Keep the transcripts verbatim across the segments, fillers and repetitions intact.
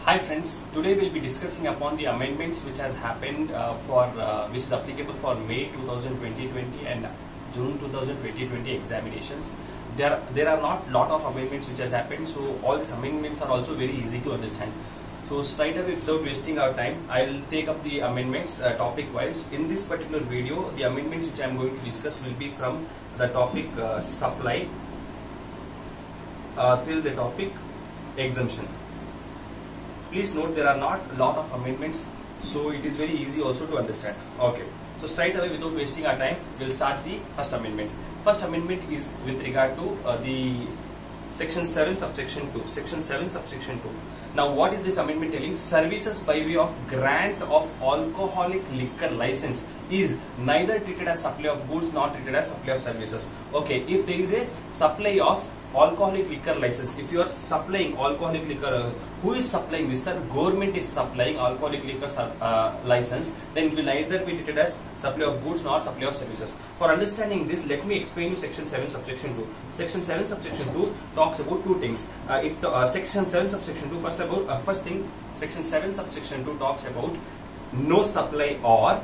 Hi friends, today we'll be discussing upon the amendments which has happened uh, for uh, which is applicable for May twenty twenty and June twenty twenty examinations. There there are not lot of amendments which has happened, so all these amendments are also very easy to understand. So straight away, without wasting our time, I'll take up the amendments uh, topic wise. In this particular video, the amendments which I am going to discuss will be from the topic uh, supply uh, till the topic exemption. Please note there are not a lot of amendments, so it is very easy also to understand. Okay, so straight away without wasting our time, we'll start the first amendment. First amendment is with regard to uh, the section seven subsection two. Section seven subsection two. Now what is this amendment telling? Services by way of grant of alcoholic liquor license is neither treated as supply of goods nor treated as supply of services. Okay, if there is a supply of alcoholic liquor license, if you are supplying alcoholic liquor, uh, who is supplying this? Sir, government is supplying alcoholic liquor uh, license, then it will neither be treated as supply of goods nor supply of services. For understanding this, let me explain you section seven subsection two. Section seven subsection two talks about two things. Uh, it uh, section seven subsection two first about uh, first thing section seven subsection two talks about no supply or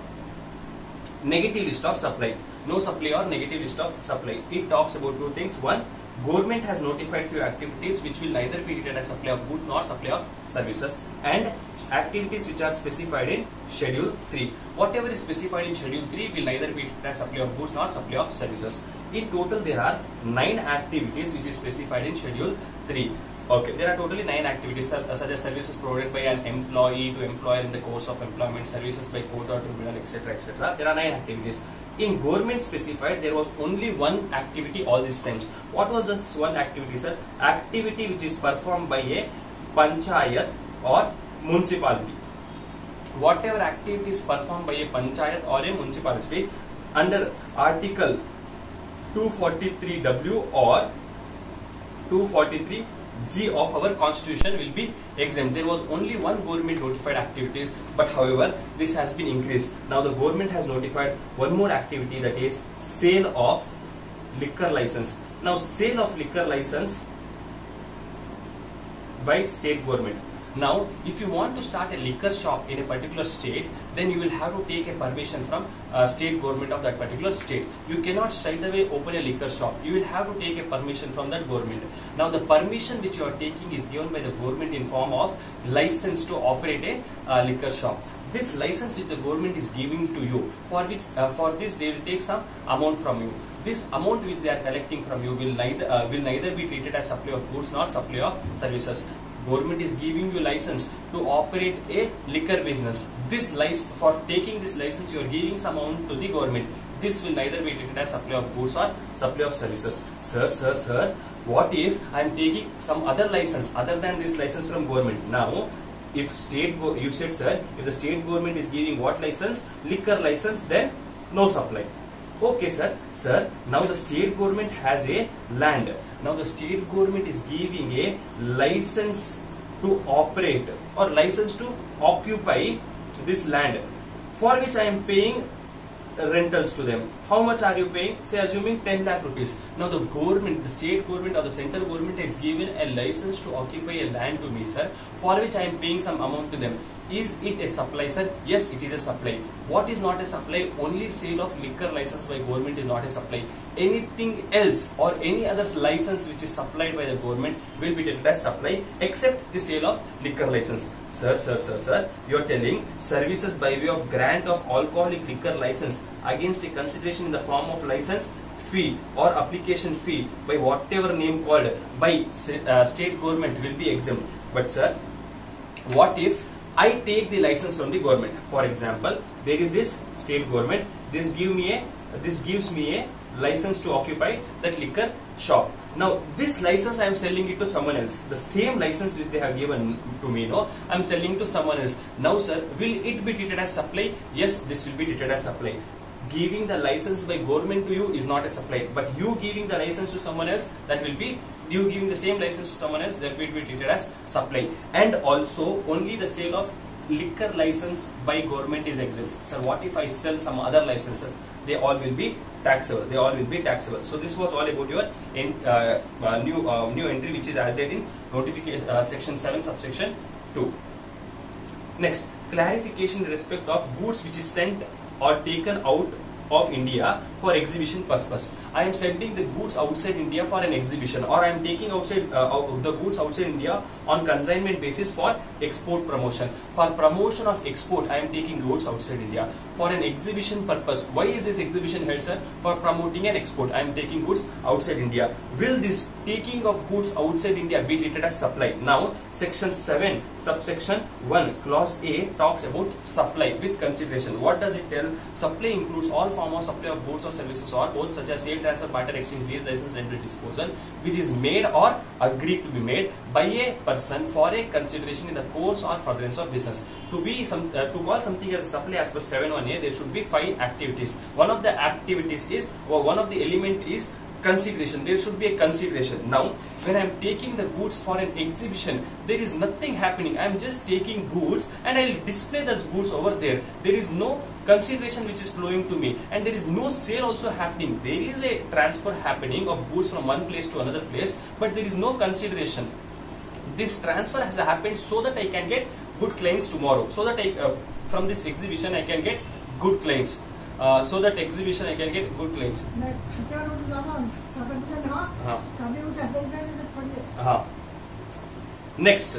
negative list of supply. No supply or negative list of supply. It talks about two things. One, government has notified few activities which will neither be treated as supply of goods nor supply of services, and activities which are specified in schedule three. Whatever is specified in schedule three will neither be treated as supply of goods nor supply of services. In total there are nine activities which is specified in schedule three. Okay, there are totally nine activities uh, such as services provided by an employee to employer in the course of employment, services by court or tribunal, etc, et cetera. There are nine activities. In government specified, there was only one activity all these times. What was this one activity, sir? Activity which is performed by a panchayat or municipality. Whatever activity is performed by a panchayat or a municipality under Article two forty-three W or two forty-three G of our constitution will be exempt. There was only one government notified activities, but however this has been increased. Now the government has notified one more activity, that is sale of liquor license. Now sale of liquor license by state government. Now if you want to start a liquor shop in a particular state, then you will have to take a permission from uh, state government of that particular state. You cannot straight away open a liquor shop. You will have to take a permission from that government. Now the permission which you are taking is given by the government in form of license to operate a uh, liquor shop. This license which the government is giving to you, for which uh, for this they will take some amount from you. This amount which they are collecting from you will neither uh, will neither be treated as supply of goods nor supply of services. Government is giving you license to operate a liquor business. This license, for taking this license, you are giving some amount to the government. This will neither be treated as supply of goods or supply of services. Sir, sir, sir, what if I am taking some other license other than this license from government? Now, if state, go you said, sir, if the state government is giving what license? Liquor license, then no supply. Okay, sir. Sir, now the state government has a land. Now the state government is giving a license to operate or license to occupy this land, for which I am paying rentals to them. How much are you paying? Say assuming ten lakh rupees. Now the government, the state government or the central government has given a license to occupy a land to me, sir, for which I am paying some amount to them. Is it a supply, sir? Yes, it is a supply. What is not a supply? Only sale of liquor license by government is not a supply. Anything else or any other license which is supplied by the government will be treated as supply, except the sale of liquor license. Sir, sir, sir, sir, you are telling services by way of grant of alcoholic liquor license against a consideration in the form of license fee or application fee by whatever name called by uh, state government will be exempt. But sir, what if I take the license from the government? For example, there is this state government. This give me a this gives me a license to occupy that liquor shop. Now this license I am selling it to someone else. The same license which they have given to me, no, I am selling to someone else. Now sir, will it be treated as supply? Yes, this will be treated as supply. Giving the license by government to you is not a supply, but you giving the license to someone else, that will be, you giving the same license to someone else, that will be treated as supply. And also only the sale of liquor license by government is exempt. So what if I sell some other licenses? They all will be taxable. They all will be taxable. So this was all about your in, uh, uh, new uh, new entry which is added in notification uh, section seven subsection two. Next, clarification in respect of goods which is sent or taken out of India for exhibition purpose. I am sending the goods outside India for an exhibition, or I am taking outside uh, the goods outside India on consignment basis for export promotion. For promotion of export, I am taking goods outside India for an exhibition purpose. Why is this exhibition held, sir? For promoting an export. I am taking goods outside India. Will this taking of goods outside India be treated as supply? Now, section seven, subsection one, clause A talks about supply with consideration. What does it tell? Supply includes all form of supply of goods or services or both, such as sale, transfer, barter, exchange, lease, license, rental, disposal, which is made or agreed to be made by a person for a consideration in the course or furtherance of business. To be some uh, to call something as a supply as per seven one A, there should be five activities. One of the activities is, or one of the element is consideration. There should be a consideration. Now, when I am taking the goods for an exhibition, there is nothing happening. I am just taking goods and I will display those goods over there. There is no consideration which is flowing to me, and there is no sale also happening. There is a transfer happening of goods from one place to another place, but there is no consideration. This transfer has happened so that I can get good claims tomorrow. So that I, uh, from this exhibition I can get good claims. Uh, so that exhibition I can get good claims. Uh-huh. Uh-huh. Next,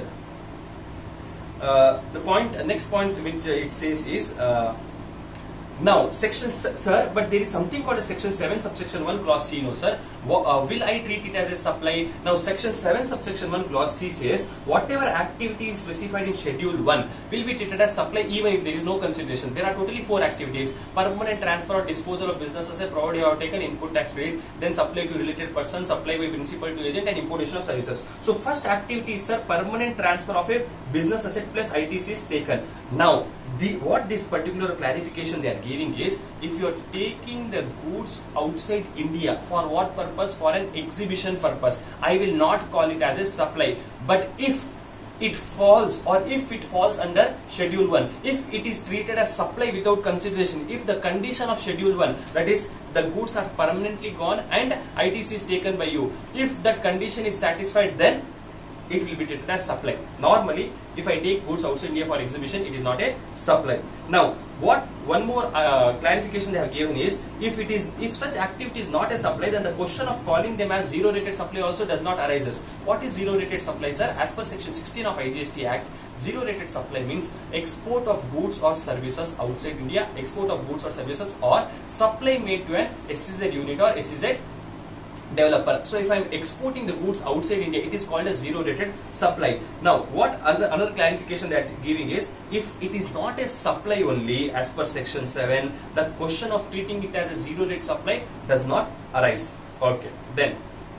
uh, the point, next point which uh, it says is, uh, now section, sir, but there is something called a section seven subsection one clause C, no sir. Uh, will I treat it as a supply? Now section seven subsection one clause C says whatever activity is specified in schedule one will be treated as supply even if there is no consideration. There are totally four activities: permanent transfer or disposal of business asset provided you have taken input tax credit, then supply to related person, supply by principal to agent, and importation of services. So first activity is, sir, permanent transfer of a business asset plus I T C is taken. Now the what this particular clarification they are giving is, if you are taking the goods outside India, for what purpose? For an exhibition purpose, I will not call it as a supply. But if it falls, or if it falls under schedule one, if it is treated as supply without consideration, if the condition of schedule one, that is the goods are permanently gone and I T C is taken by you, if that condition is satisfied, then it will be treated as supply. Normally, if I take goods outside India for exhibition, it is not a supply. Now, what one more uh, clarification they have given is, if it is, if such activity is not a supply, then the question of calling them as zero rated supply also does not arises. What is zero rated supply, sir? As per section sixteen of I G S T Act, zero rated supply means export of goods or services outside India, export of goods or services, or supply made to an S E Z unit or S E Z developer. So if I am exporting the goods outside India, it is called a zero rated supply. Now what other, another clarification they are giving is, if it is not a supply only as per section seven, the question of treating it as a zero rate supply does not arise. Okay, then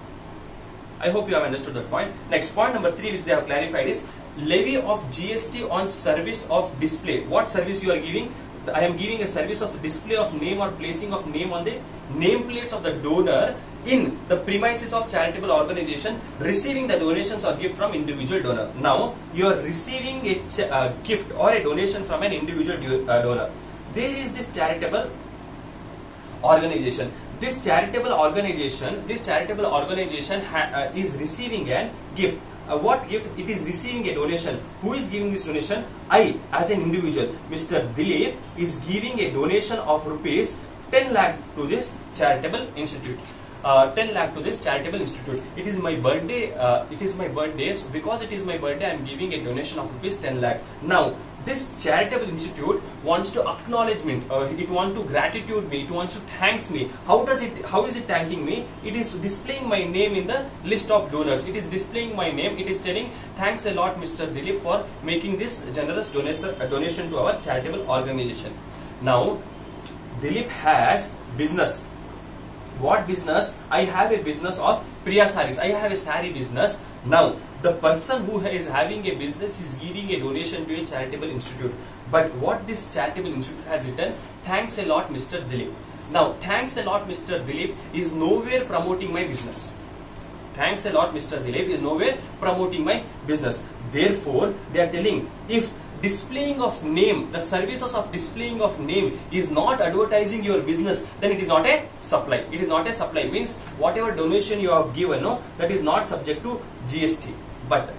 I hope you have understood that point. Next, point number three which they have clarified is levy of G S T on service of display. What service you are giving? I am giving a service of display of name or placing of name on the nameplates of the donor in the premises of charitable organization receiving the donations or gift from individual donor. Now you are receiving a uh, gift or a donation from an individual uh, donor. There is this charitable organization. This charitable organization, this charitable organization ha uh, is receiving a gift. Uh, what gift? It is receiving a donation. Who is giving this donation? I, as an individual, Mister Dilip, is giving a donation of rupees ten lakh to this charitable institute. Uh, ten lakh to this charitable institute. It is my birthday. Uh, it is my birthday. So because it is my birthday, I am giving a donation of rupees ten lakh. Now this charitable institute wants to acknowledgement. Uh, it wants to gratitude me. It wants to thanks me. How does it? How is it thanking me? It is displaying my name in the list of donors. It is displaying my name. It is telling thanks a lot, Mister Dilip, for making this generous donation, uh, donation to our charitable organization. Now Dilip has business. What business? I have a business of Priya sarees. I have a saree business. Now the person who is having a business is giving a donation to a charitable institute. But what this charitable institute has written, thanks a lot, Mister Dilip. Now thanks a lot, Mister Dilip is nowhere promoting my business. Thanks a lot, Mister Dilip is nowhere promoting my business. Therefore, they are telling, if displaying of name, the services of displaying of name is not advertising your business, then it is not a supply. It is not a supply. Means whatever donation you have given, no, that is not subject to G S T. But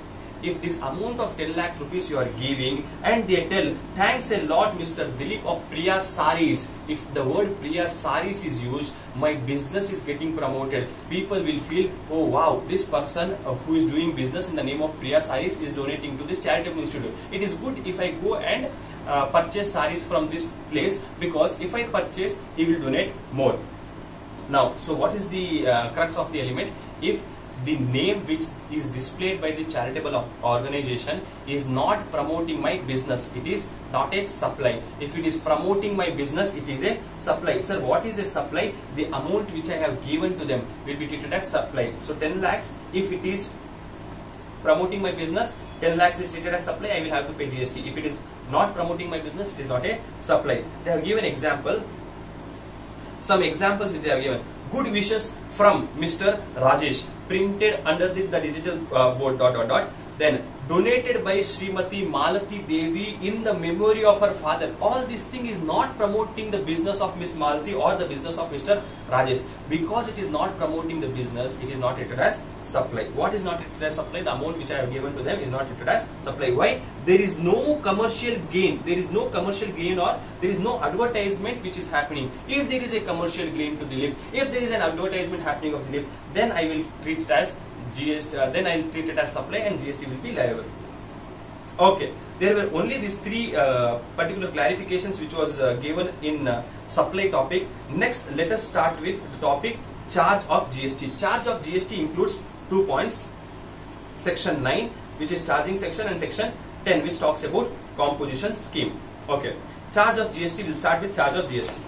if this amount of ten lakhs rupees you are giving and they tell, thanks a lot Mister Dilip of Priya Saris, if the word Priya Saris is used, my business is getting promoted. People will feel, oh wow, this person uh, who is doing business in the name of Priya Saris is donating to this charitable institute. It is good if I go and uh, purchase saris from this place, because if I purchase, he will donate more. Now, so what is the uh, crux of the element? If the name which is displayed by the charitable organization is not promoting my business, it is not a supply. If it is promoting my business, it is a supply. Sir, what is a supply? The amount which I have given to them will be treated as supply. So ten lakhs, if it is promoting my business, ten lakhs is treated as supply, I will have to pay G S T. If it is not promoting my business, it is not a supply. They have given example. Some examples which they have given. Good wishes from Mister Rajesh, printed under the, the digital uh, board dot dot dot. Then donated by Srimati Malati Devi in the memory of her father. All this thing is not promoting the business of Miss Malati or the business of Mister Rajesh. Because it is not promoting the business, it is not treated as supply. What is not treated as supply? The amount which I have given to them is not treated as supply. Why? There is no commercial gain. There is no commercial gain, or there is no advertisement which is happening. If there is a commercial gain to Dilip, if there is an advertisement happening of Dilip, then I will treat it as G S T, uh, then I will treat it as supply and G S T will be liable. Okay, there were only these three uh, particular clarifications which was uh, given in uh, supply topic. Next, let us start with the topic charge of G S T. Charge of G S T includes two points: section nine, which is charging section, and section ten, which talks about composition scheme. Okay, charge of G S T, will start with charge of G S T.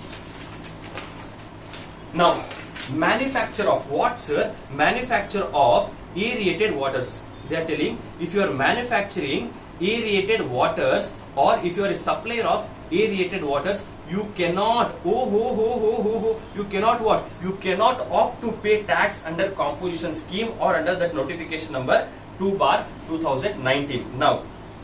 Now, manufacture of what, sir? Manufacture of aerated waters. They are telling, if you are manufacturing aerated waters, or if you are a supplier of aerated waters, you cannot, oh ho ho ho ho ho, you cannot what? You cannot opt to pay tax under composition scheme or under that notification number two bar two thousand nineteen. Now,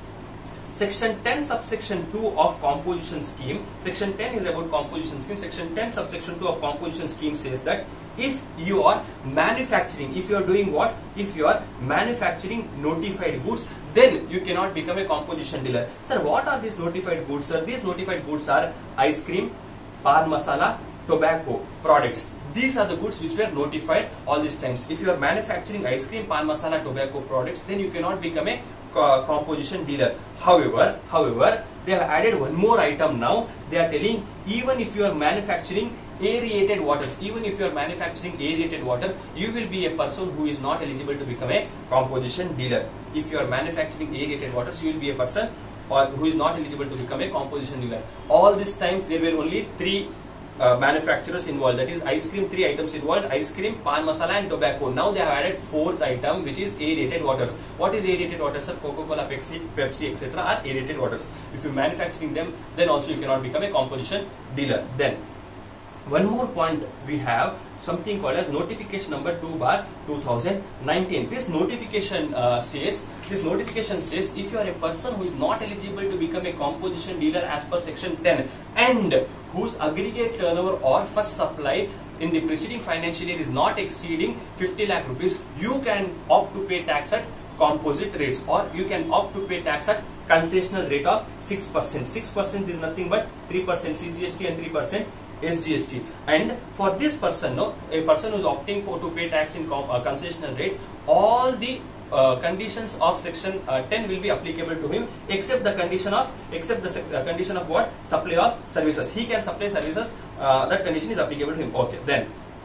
section ten subsection two of composition scheme, section ten is about composition scheme, section ten subsection two of composition scheme says that if you are manufacturing, if you are doing what? If you are manufacturing notified goods, then you cannot become a composition dealer. Sir, what are these notified goods, sir? These notified goods are ice cream, pan masala, tobacco products. These are the goods which were notified all these times. If you are manufacturing ice cream, pan masala, tobacco products, then you cannot become a uh, composition dealer. However, however, they have added one more item now. They are telling, even if you are manufacturing aerated waters, even if you are manufacturing aerated water, you will be a person who is not eligible to become a composition dealer. If you are manufacturing aerated waters, you will be a person or who is not eligible to become a composition dealer. All these times there were only three uh, manufacturers involved, that is ice cream, three items involved: ice cream, pan masala and tobacco. Now they have added fourth item, which is aerated waters. What is aerated waters, sir? Coca-Cola, Pepsi, Pepsi, et cetera are aerated waters. If you are manufacturing them, then also you cannot become a composition dealer. Then one more point we have, something called as notification number two bar two thousand nineteen. This notification uh, says, this notification says, if you are a person who is not eligible to become a composition dealer as per section ten and whose aggregate turnover or first supply in the preceding financial year is not exceeding fifty lakh rupees, you can opt to pay tax at composite rates, or you can opt to pay tax at concessional rate of six percent. six percent is nothing but three percent C G S T and three percent S G S T. And for this person, no, a person who is opting for to pay tax in com, uh, concessional rate, all the uh, conditions of section uh, ten will be applicable to him, except the condition of except the uh, condition of what? Supply of services. He can supply services. Uh, that condition is applicable to him. Okay, then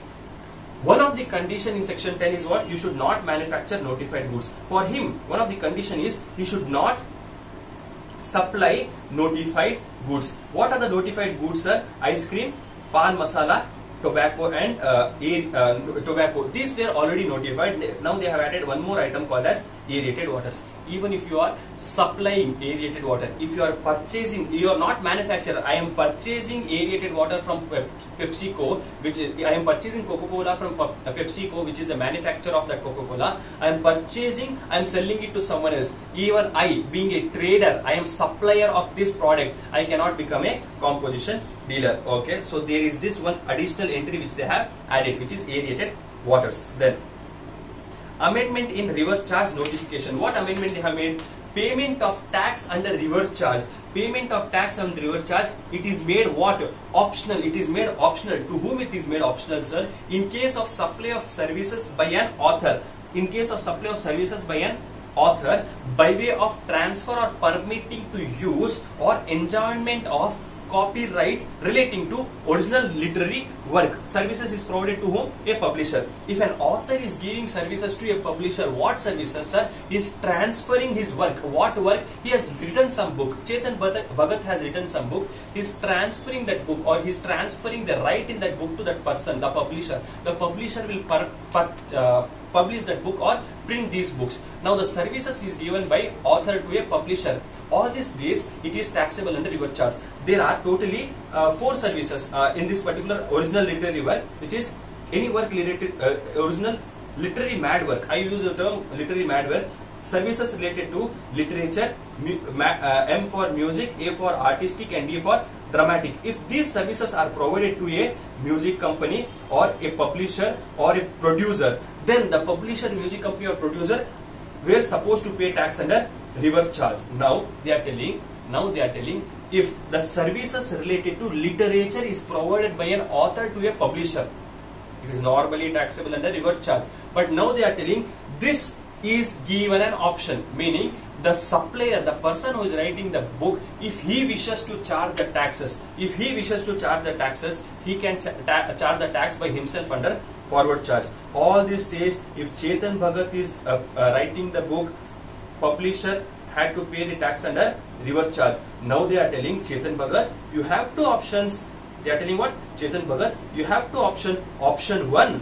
one of the condition in section ten is what? You should not manufacture notified goods. For him, one of the condition is he should not supply notified goods. What are the notified goods, sir? Ice cream, pan masala, tobacco and uh, air, uh, tobacco. These were already notified. Now they have added one more item called as aerated waters. Even if you are supplying aerated water, if you are purchasing, you are not manufacturer. I am purchasing aerated water from PepsiCo, which is, I am purchasing Coca-Cola from PepsiCo, which is the manufacturer of that Coca-Cola. I am purchasing, I am selling it to someone else. Even I, being a trader, I am supplier of this product. I cannot become a composition dealer. Okay, so there is this one additional entry which they have added, which is aerated waters. Then amendment in reverse charge notification. What amendment they have made? Payment of tax under reverse charge. Payment of tax under reverse charge, it is made what? Optional. It is made optional. To whom it is made optional, sir? In case of supply of services by an author. In case of supply of services by an author by way of transfer or permitting to use or enjoyment of copyright relating to original literary work. Services is provided to whom? A publisher. If an author is giving services to a publisher, what services, sir? He is transferring his work. What work? He has written some book. Chetan Bhagat has written some book. He is transferring that book, or he is transferring the right in that book to that person, the publisher. The publisher will per, per, uh, publish that book or print these books. Now the services is given by author to a publisher. All these days it is taxable under reverse charge. There are totally uh, four services uh, in this particular original literary work, which is any work related uh, original literary mad work. I use the term literary mad work. Services related to literature, uh, M for music, A for artistic, and D for dramatic. If these services are provided to a music company or a publisher or a producer, then the publisher, music company or producer were supposed to pay tax under reverse charge. Now they are telling, now they are telling if the services related to literature is provided by an author to a publisher, it is normally taxable under reverse charge. But now they are telling this is given an option, meaning the supplier, the person who is writing the book, if he wishes to charge the taxes, if he wishes to charge the taxes, he can cha charge the tax by himself under forward charge. All these days, if Chetan Bhagat is uh, uh, writing the book, publisher had to pay the tax under reverse charge. Now they are telling Chetan Bhagat, you have two options. They are telling what? Chetan Bhagat, you have two options. Option one,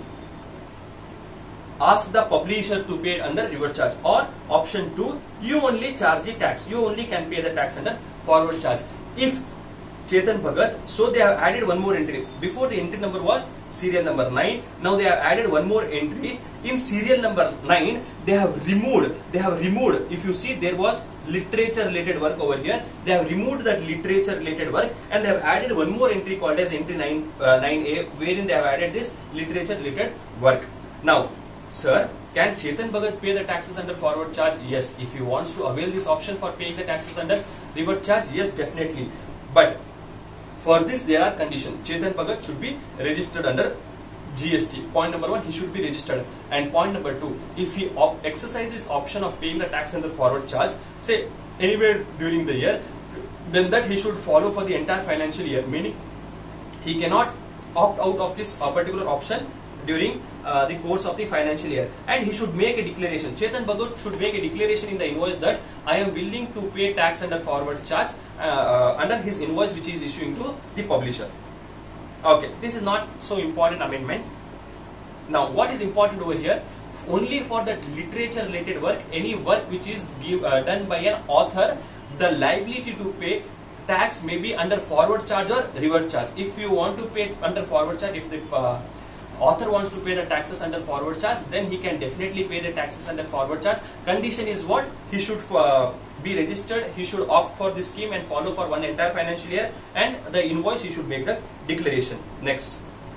ask the publisher to pay under reverse charge, or option two, you only charge the tax. You only can pay the tax under forward charge. If Chetan Bhagat, so they have added one more entry. Before the entry number was serial number nine. Now they have added one more entry. In serial number nine, they have removed, they have removed, if you see there was literature related work over here, they have removed that literature related work and they have added one more entry called as entry nine, uh, nine A, wherein they have added this literature related work. Now, sir, can Chetan Bhagat pay the taxes under forward charge? Yes. If he wants to avail this option for paying the taxes under reverse charge, yes, definitely. But for this, there are conditions. Chetan Bhagat should be registered under G S T. Point number one, he should be registered. And point number two, if he exercises option of paying the tax under forward charge, say anywhere during the year, then that he should follow for the entire financial year. Meaning, he cannot opt out of this uh, particular option during uh, the course of the financial year, and he should make a declaration. Chetan Bhagat should make a declaration in the invoice that I am willing to pay tax under forward charge uh, uh, under his invoice which is issuing to the publisher. Okay, this is not so important amendment. Now, what is important over here? Only for that literature related work, any work which is give, uh, done by an author, the liability to pay tax may be under forward charge or reverse charge. If you want to pay under forward charge, if the uh, author wants to pay the taxes under forward charge, then he can definitely pay the taxes under forward charge. Condition is what? He should uh, be registered, he should opt for this scheme and follow for one entire financial year, and the invoice he should make the declaration. Next,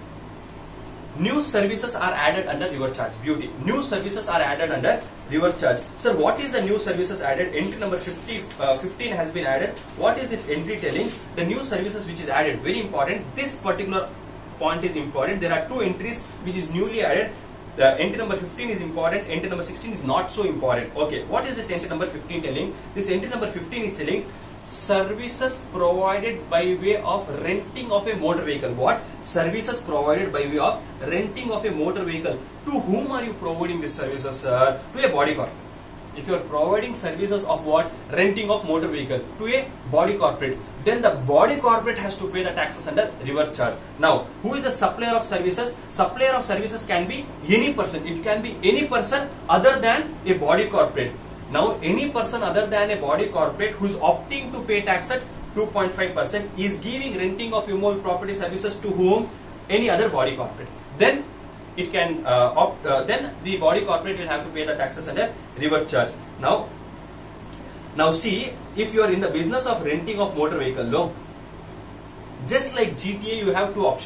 new services are added under reverse charge. Beauty. New services are added under reverse charge. Sir, what is the new services added? Entry number fifty, uh, fifteen has been added. What is this entry telling? The new services which is added, very important. This particular point is important. There are two entries which is newly added. The entry number fifteen is important, entry number sixteen is not so important. Okay, what is this entry number fifteen telling? This entry number fifteen is telling services provided by way of renting of a motor vehicle. What? Services provided by way of renting of a motor vehicle. To whom are you providing these services, sir? To a body corporate. If you are providing services of what? Renting of motor vehicle to a body corporate, then the body corporate has to pay the taxes under reverse charge. Now, who is the supplier of services? Supplier of services can be any person. It can be any person other than a body corporate. Now, any person other than a body corporate who is opting to pay tax at two point five percent is giving renting of immovable property services to whom? Any other body corporate. Then it can uh, opt, uh, then the body corporate will have to pay the taxes under reverse charge. Now, now see, if you are in the business of renting of motor vehicle, no, just like G T A, you have two options.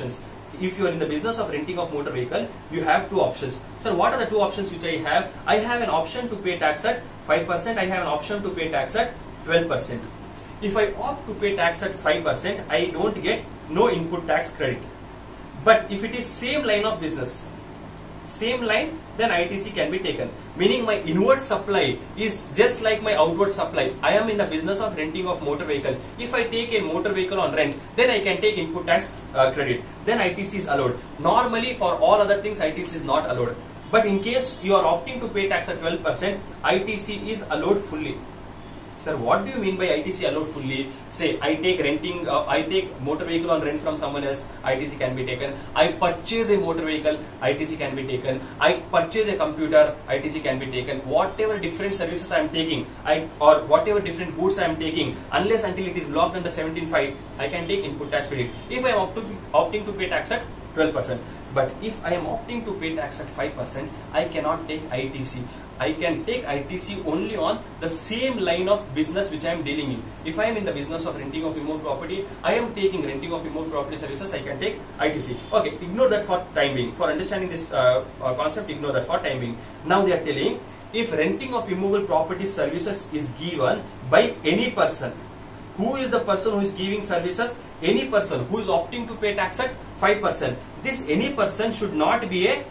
if you are in the business of renting of motor vehicle, you have two options. Sir, what are the two options which I have? I have an option to pay tax at five percent. I have an option to pay tax at twelve percent. If I opt to pay tax at five percent, I don't get no input tax credit. But if it is same line of business, same line, then I T C can be taken. Meaning my inward supply is just like my outward supply. I am in the business of renting of motor vehicle. If I take a motor vehicle on rent, then I can take input tax uh, credit. Then I T C is allowed. Normally for all other things, I T C is not allowed. But in case you are opting to pay tax at twelve percent, I T C is allowed fully. Sir, what do you mean by I T C allowed fully? Say, I take renting, uh, I take motor vehicle on rent from someone else, I T C can be taken. I purchase a motor vehicle, I T C can be taken. I purchase a computer, I T C can be taken. Whatever different services I am taking, I or whatever different goods I am taking, unless until it is blocked under seventeen five, I can take input tax credit. If I am opting, opting to pay tax at twelve percent. But if I am opting to pay tax at five percent, I cannot take I T C. I can take I T C only on the same line of business which I am dealing in. If I am in the business of renting of remote property, I am taking renting of remote property services, I can take I T C. Okay, ignore that for time being. For understanding this uh, uh, concept, ignore that for time being. Now they are telling, if renting of removable property services is given by any person, who is the person who is giving services? Any person who is opting to pay tax at five percent. This any person should not be a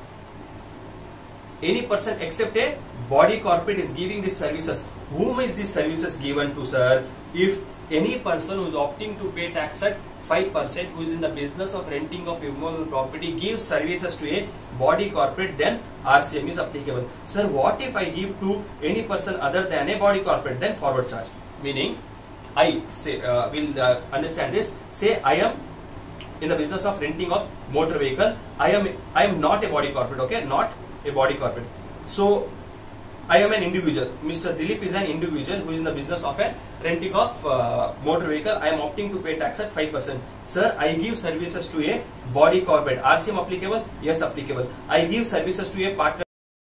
any person except a body corporate is giving these services. Whom is these services given to, sir? If any person who is opting to pay tax at five percent, who is in the business of renting of immovable property, gives services to a body corporate, then R C M is applicable. Sir, what if I give to any person other than a body corporate? Then forward charge. Meaning, I say uh, will uh, understand this. Say I am in the business of renting of motor vehicle. I am I am not a body corporate. Okay, not a body corporate. So I am an individual. Mister Dilip is an individual who is in the business of a renting of uh, motor vehicle. I am opting to pay tax at five percent. Sir, I give services to a body corporate. R C M applicable? Yes, applicable. I give services to a partner.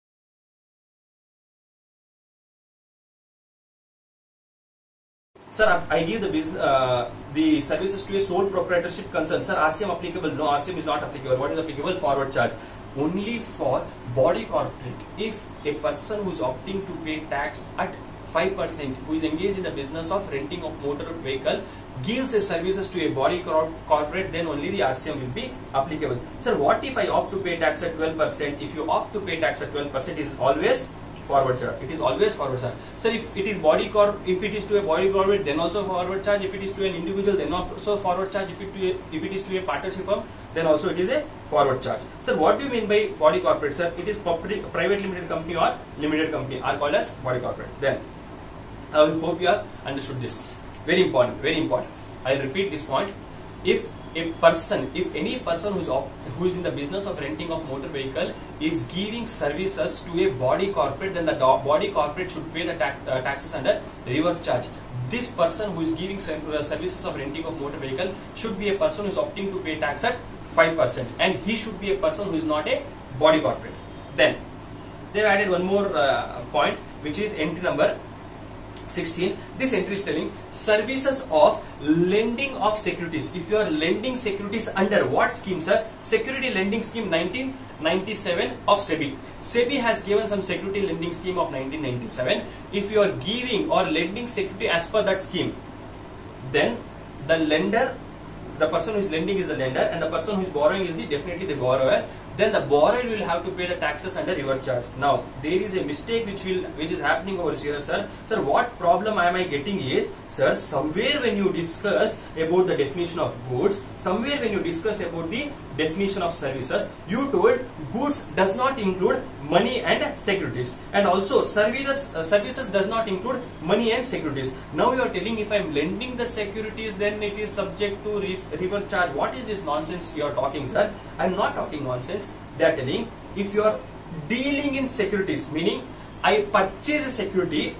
Sir, I give the business, uh, the services to a sole proprietorship concern. Sir, R C M applicable? No, R C M is not applicable. What is applicable? Forward charge. Only for body corporate. If a person who is opting to pay tax at five percent, who is engaged in the business of renting of motor vehicle, gives a services to a body corporate, then only the R C M will be applicable. Sir, what if I opt to pay tax at twelve percent? If you opt to pay tax at twelve percent, it is always forward charge. It is always forward charge. Sir, if it is body corp, if it is to a body corporate, then also forward charge. If it is to an individual, then also forward charge. If it to a, if it is to a partnership firm, then also it is a forward charge. Sir, what do you mean by body corporate, sir? It is private limited company or limited company are called as body corporate. Then I hope you have understood this. Very important, very important. I'll repeat this point. If a person, if any person who is who is in the business of renting of motor vehicle is giving services to a body corporate, then the body corporate should pay the tax, uh, taxes under reverse charge. This person who is giving services of renting of motor vehicle should be a person who is opting to pay tax at five percent, and he should be a person who is not a body corporate. Then they have added one more uh, point, which is entry number sixteen. This entry is telling services of lending of securities. If you are lending securities under what scheme, sir? Security lending scheme nineteen ninety-seven of SEBI. SEBI has given some security lending scheme of nineteen ninety-seven. If you are giving or lending security as per that scheme, then the lender, the person who is lending is the lender, and the person who is borrowing is the definitely the borrower. Then the borrower will have to pay the taxes under reverse charge. Now there is a mistake which will which is happening over here, sir. Sir, what problem am I getting is, sir, somewhere when you discuss about the definition of goods, somewhere when you discuss about the definition of services, you told goods does not include money and securities, and also services uh, services does not include money and securities. Now you are telling if I am lending the securities, then it is subject to re reverse charge. What is this nonsense you are talking, sir? I am not talking nonsense. They are telling if you are dealing in securities, meaning I purchase a security,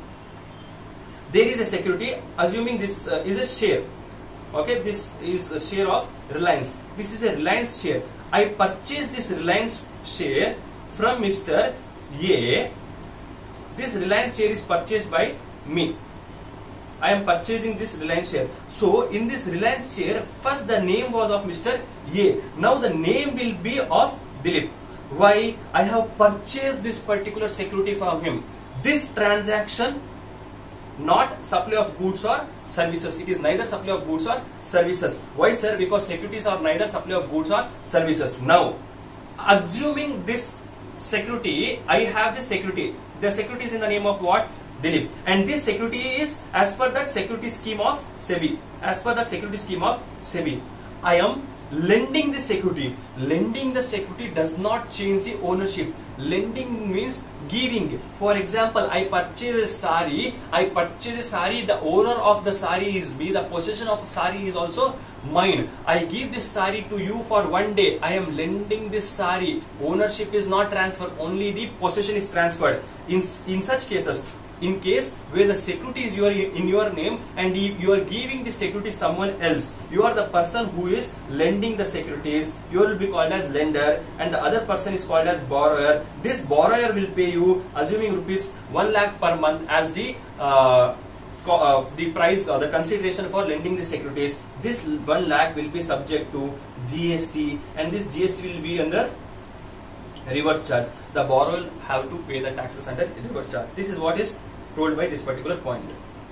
there is a security, assuming this uh, is a share. Okay, this is a share of Reliance. This is a Reliance share. I purchase this Reliance share from Mister A. This Reliance share is purchased by me. I am purchasing this Reliance share. So in this Reliance share, first the name was of Mister A. Now the name will be of Dilip. Why? I have purchased this particular security from him. This transaction, not supply of goods or services. It is neither supply of goods or services. Why, sir? Because securities are neither supply of goods or services. Now, assuming this security, I have this security. The security is in the name of what? Dilip. And this security is as per that security scheme of SEBI. As per that security scheme of SEBI. I am lending the security. Lending the security does not change the ownership. Lending means giving. For example, I purchase a sari. I purchase a sari. The owner of the sari is me. The possession of sari is also mine. I give this sari to you for one day. I am lending this sari. Ownership is not transferred. Only the possession is transferred. In in such cases, in case where the security is your in your name and you are giving the security to someone else, you are the person who is lending the securities. You will be called as lender, and the other person is called as borrower. This borrower will pay you, assuming rupees one lakh per month as the uh, uh, the price or the consideration for lending the securities. This one lakh will be subject to G S T, and this G S T will be under reverse charge. The borrower will have to pay the taxes under reverse charge. This is what is told by this particular point.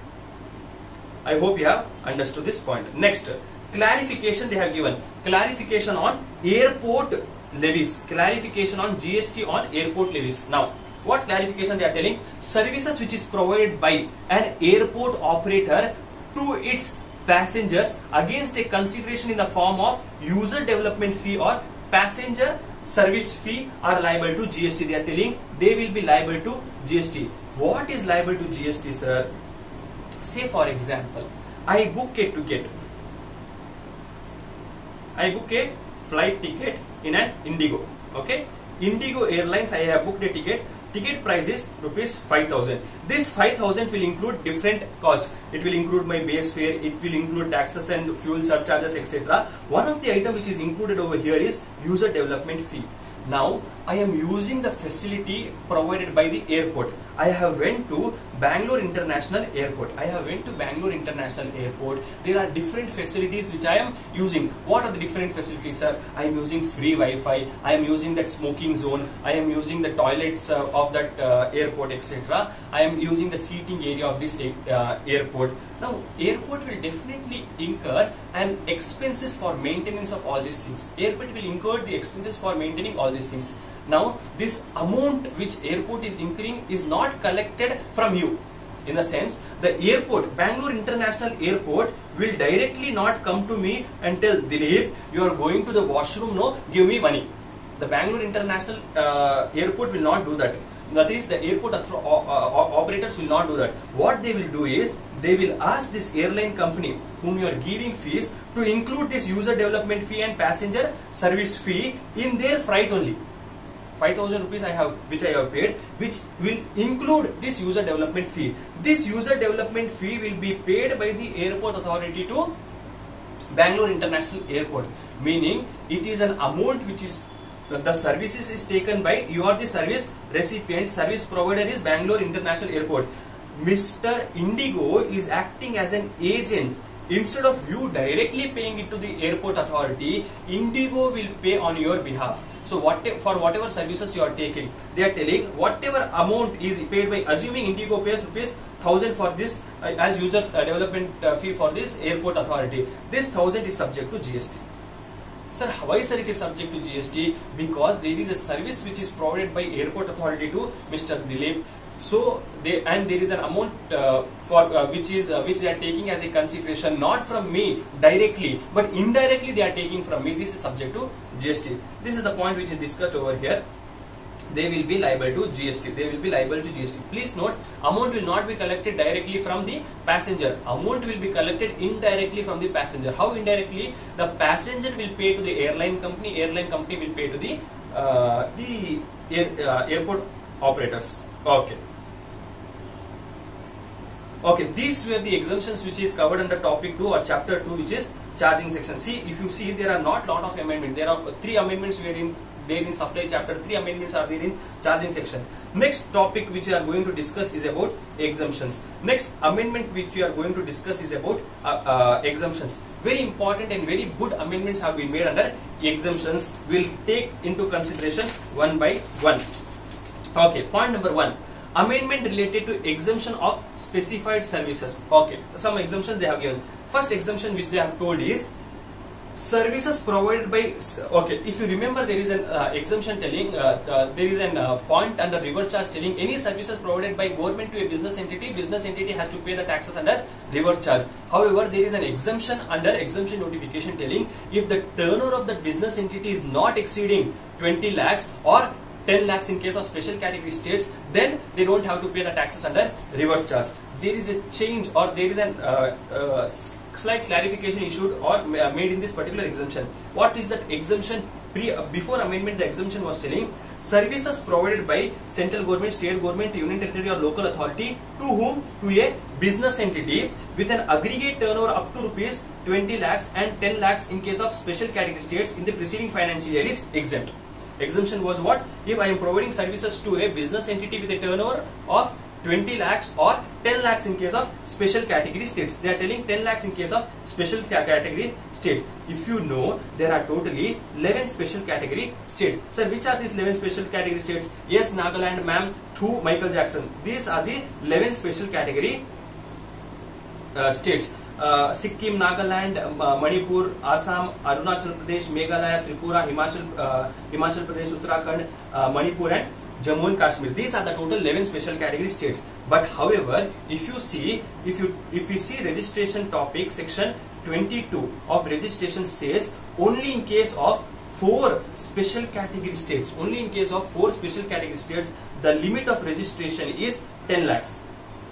I hope you have understood this point. Next, clarification they have given. Clarification on airport levies. Clarification on G S T on airport levies. Now, what clarification they are telling? Services which is provided by an airport operator to its passengers against a consideration in the form of user development fee or passenger service fee are liable to G S T. They are telling they will be liable to G S T. What is liable to G S T, sir? Say for example, I book a ticket. I book a flight ticket in an Indigo. Okay, Indigo Airlines. I have booked a ticket. Ticket price is rupees five thousand. This five thousand will include different costs. It will include my base fare. It will include taxes and fuel surcharges, et cetera. One of the item which is included over here is user development fee. Now I am using the facility provided by the airport. I have went to Bangalore International Airport. I have went to Bangalore International Airport. There are different facilities which I am using. What are the different facilities, sir? I am using free Wi-Fi. I am using that smoking zone. I am using the toilets uh, of that uh, airport, et cetera. I am using the seating area of this uh, airport. Now, airport will definitely incur an expenses for maintenance of all these things. Airport will incur the expenses for maintaining all these things. Now, this amount which airport is incurring is not collected from you. In the sense, the airport, Bangalore International Airport, will directly not come to me and tell, Dilip, you are going to the washroom, no, give me money. The Bangalore International uh, Airport will not do that. That is, the airport uh, operators will not do that. What they will do is, they will ask this airline company whom you are giving fees to include this user development fee and passenger service fee in their freight only. five thousand rupees I have, which I have paid, which will include this user development fee. This user development fee will be paid by the airport authority to Bangalore International Airport. Meaning, it is an amount which is, the services is taken by, you are the service recipient, service provider is Bangalore International Airport. Mister Indigo is acting as an agent. Instead of you directly paying it to the airport authority, Indigo will pay on your behalf. So what, for whatever services you are taking, they are telling whatever amount is paid by, assuming Indigo pays rupees thousand for this uh, as user uh, development uh, fee for this airport authority. This thousand is subject to G S T. Sir, why, sir, it is subject to G S T? Because there is a service which is provided by airport authority to Mister Dilip. So they, and there is an amount uh, for uh, which is uh, which they are taking as a consideration, not from me directly, but indirectly they are taking from me. This is subject to G S T. This is the point which is discussed over here. They will be liable to G S T. They will be liable to G S T. Please note, amount will not be collected directly from the passenger. Amount will be collected indirectly from the passenger. How indirectly? The passenger will pay to the airline company. Airline company will pay to the uh, the air, uh, airport operators. Okay. Okay, these were the exemptions which is covered under topic two or chapter two, which is charging section. See, if you see, there are not lot of amendments. There are three amendments wherein there in supply chapter, three amendments are there in charging section. Next topic which we are going to discuss is about exemptions. Next amendment which we are going to discuss is about uh, uh, exemptions. Very important and very good amendments have been made under exemptions. We will take into consideration one by one. Okay, point number one. Amendment related to exemption of specified services. Okay, some exemptions they have given. First exemption which they have told is services provided by, okay, if you remember, there is an uh, exemption telling, uh, uh, there is an uh, point under reverse charge telling any services provided by government to a business entity, business entity has to pay the taxes under reverse charge. However, there is an exemption under exemption notification telling if the turnover of the business entity is not exceeding twenty lakhs or ten lakhs in case of special category states, then they don't have to pay the taxes under reverse charge. There is a change, or there is an uh, uh, slight clarification issued or made in this particular exemption. What is that exemption? Pre, uh, before amendment, the exemption was telling services provided by central government, state government, union territory or local authority to whom? To a business entity with an aggregate turnover up to rupees twenty lakhs and ten lakhs in case of special category states in the preceding financial year is exempt. Exemption was what? If I am providing services to a business entity with a turnover of twenty lakhs or ten lakhs in case of special category states. They are telling ten lakhs in case of special category state. If you know, there are totally eleven special category states. Sir, which are these eleven special category states? Yes, Nagaland, ma'am, through Michael Jackson. These are the eleven special category uh, states. Uh, Sikkim, Nagaland, uh, Manipur, Assam, Arunachal Pradesh, Meghalaya, Tripura, Himachal, uh, Himachal Pradesh, Uttarakhand, uh, Manipur and Jammu and Kashmir. These are the total eleven special category states. But however, if you see, if you if you see registration topic, section twenty-two of registration says only in case of four special category states, only in case of four special category states, the limit of registration is ten lakhs.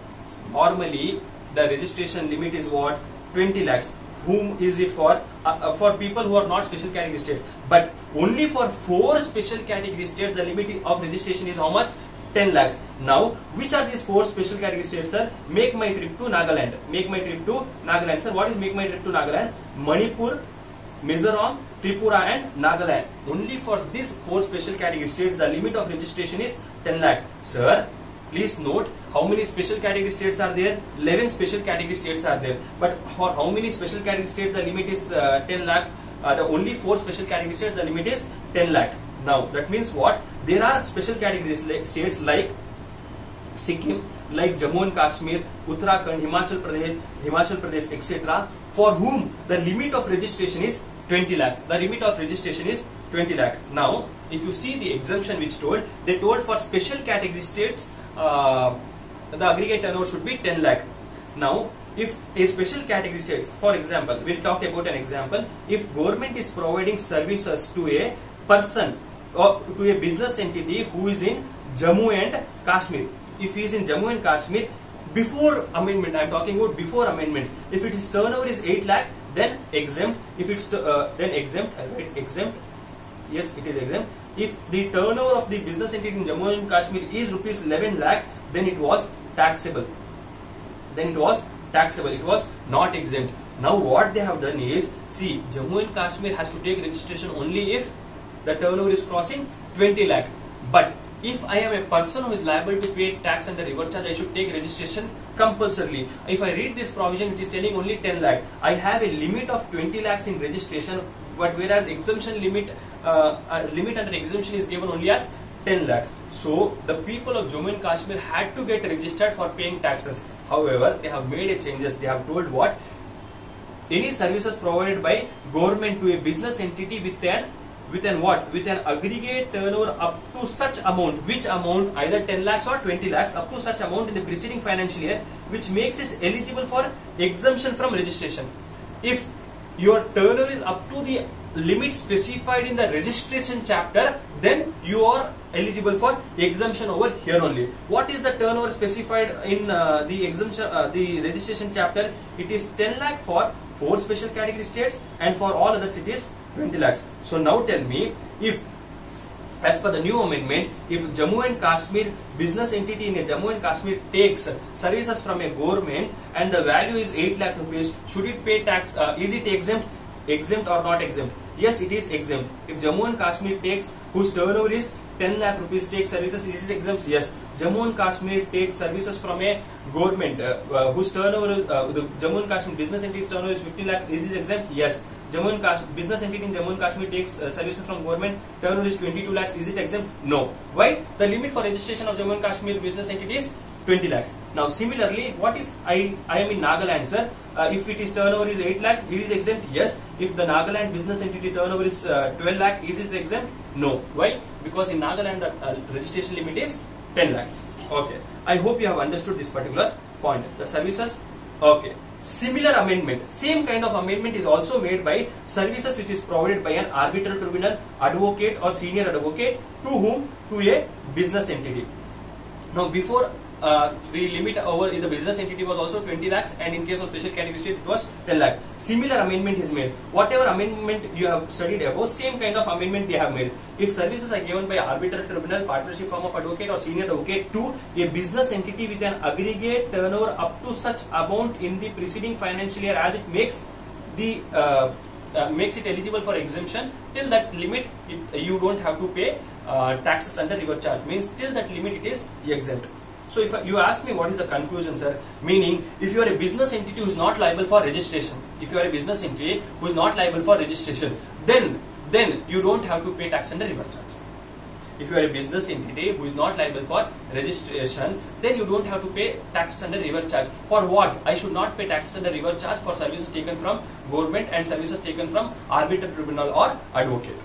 Normally, the registration limit is what? twenty lakhs. Whom is it for? Uh, uh, for people who are not special category states. But only for four special category states, the limit of registration is how much? ten lakhs. Now, which are these four special category states, sir? Make my trip to Nagaland. Make my trip to Nagaland. Sir, what is make my trip to Nagaland? Manipur, Mizoram, Tripura and Nagaland. Only for these four special category states, the limit of registration is ten lakh. Sir, please note how many special category states are there? eleven special category states are there. But for how many special category states the limit is uh, ten lakh? Uh, the only four special category states the limit is ten lakh. Now that means what? There are special category states like Sikkim, like Jammu and Kashmir, Uttarakhand, Himachal Pradesh, Himachal Pradesh, et cetera, for whom the limit of registration is twenty lakh. The limit of registration is twenty lakh. Now, if you see the exemption which told, they told for special category states, uh, the aggregate turnover should be ten lakh. Now, if a special category states, for example, we'll talk about an example. If government is providing services to a person or to a business entity who is in Jammu and Kashmir, if he is in Jammu and Kashmir, before amendment, I am talking about before amendment, if it is turnover is eight lakh, then exempt. If it's uh, then exempt, I write exempt. Yes, it is exempt. If the turnover of the business entity in Jammu and Kashmir is rupees eleven lakh, then it was taxable. Then it was taxable. It was not exempt. Now what they have done is, see, Jammu and Kashmir has to take registration only if the turnover is crossing twenty lakh. But if I am a person who is liable to pay tax under reverse charge, I should take registration compulsorily. If I read this provision, it is telling only ten lakh. I have a limit of twenty lakhs in registration, but whereas exemption limit, uh, uh, limit under exemption is given only as ten lakhs. So the people of Jammu and Kashmir had to get registered for paying taxes. However, they have made a changes. They have told what? Any services provided by government to a business entity with an with an what? With an aggregate turnover up to such amount, which amount? Either ten lakhs or twenty lakhs, up to such amount in the preceding financial year, which makes it eligible for exemption from registration. If your turnover is up to the limit specified in the registration chapter, then you are eligible for exemption over here only. What is the turnover specified in uh, the exemption, uh, the registration chapter? It is ten lakh for four special category states, and for all other cities twenty lakhs. So now tell me, if as per the new amendment, if Jammu and Kashmir business entity in a Jammu and Kashmir takes services from a government and the value is eight lakh rupees, should it pay tax? Uh, is it exempt? Exempt or not exempt? Yes, it is exempt. If Jammu and Kashmir takes, whose turnover is ten lakh rupees, takes services, it is exempt. Yes, Jammu and Kashmir takes services from a government uh, uh, whose turnover, uh, the Jammu and Kashmir business entity turnover is fifteen lakh. Is it exempt? Yes. Jammu and Kashmir business entity in Jammu and Kashmir takes uh, services from government. Turnover is twenty-two lakhs. Is it exempt? No. Why? The limit for registration of Jammu and Kashmir business entity is twenty lakhs. Now, similarly, what if I I am in Nagaland, sir? Uh, if it is turnover is eight lakhs, it is exempt. Yes. If the Nagaland business entity turnover is uh, twelve lakh, is it exempt? No. Why? Because in Nagaland the uh, registration limit is ten lakhs. Okay. I hope you have understood this particular point. The services. Okay. Similar amendment, same kind of amendment is also made by services which is provided by an arbitral tribunal, advocate or senior advocate to whom? To a business entity. Now, before uh, the limit over in the business entity was also twenty lakhs, and in case of special category state it was ten lakh. Similar amendment is made. Whatever amendment you have studied above, same kind of amendment they have made. If services are given by arbitral tribunal, partnership firm of advocate or senior advocate to a business entity with an aggregate turnover up to such amount in the preceding financial year as it makes the uh, uh, makes it eligible for exemption, till that limit it, you don't have to pay uh, taxes under reverse charge. Means till that limit it is exempt. So if you ask me what is the conclusion, sir, meaning if you are a business entity who is not liable for registration, if you are a business entity who is not liable for registration, then then you don't have to pay tax under reverse charge. If you are a business entity who is not liable for registration, then you don't have to pay taxes under reverse charge. For what? I should not pay taxes under reverse charge for services taken from government and services taken from arbitral tribunal or advocate.